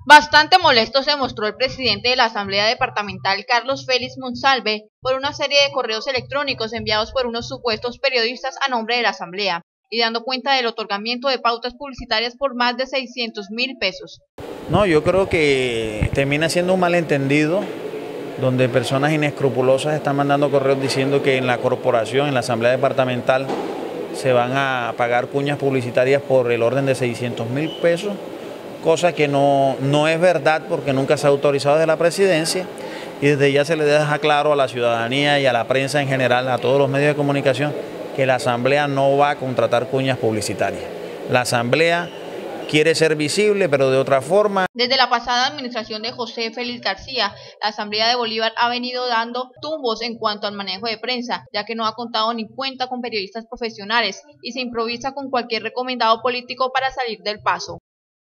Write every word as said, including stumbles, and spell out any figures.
Bastante molesto se mostró el presidente de la Asamblea Departamental, Carlos Félix Monsalve, por una serie de correos electrónicos enviados por unos supuestos periodistas a nombre de la Asamblea, y dando cuenta del otorgamiento de pautas publicitarias por más de seiscientos mil pesos. No, yo creo que termina siendo un malentendido, donde personas inescrupulosas están mandando correos diciendo que en la corporación, en la Asamblea Departamental, se van a pagar cuñas publicitarias por el orden de seiscientos mil pesos, cosa que no, no es verdad porque nunca se ha autorizado desde la presidencia, y desde ya se le deja claro a la ciudadanía y a la prensa en general, a todos los medios de comunicación, que la Asamblea no va a contratar cuñas publicitarias. La Asamblea quiere ser visible, pero de otra forma. Desde la pasada administración de José Félix García, la Asamblea de Bolívar ha venido dando tumbos en cuanto al manejo de prensa, ya que no ha contado ni cuenta con periodistas profesionales y se improvisa con cualquier recomendado político para salir del paso.